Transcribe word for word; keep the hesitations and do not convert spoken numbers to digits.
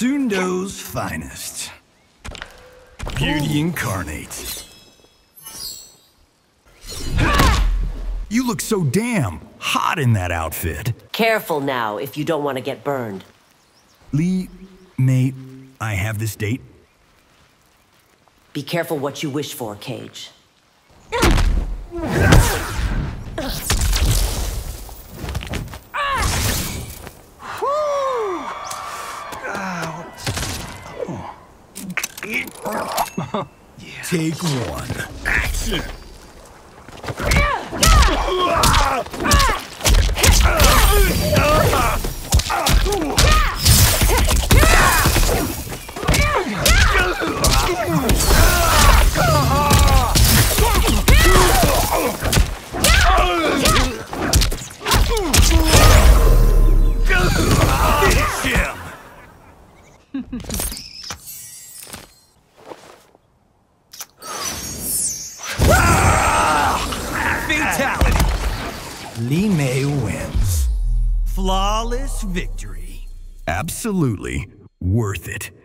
Sundo's finest. Beauty incarnate. You look so damn hot in that outfit. Careful now if you don't want to get burned. Lee, may I have this date? Be careful what you wish for, Cage. Take one. Action! Finish him! Fatality! Lee May wins. Flawless victory. Absolutely worth it.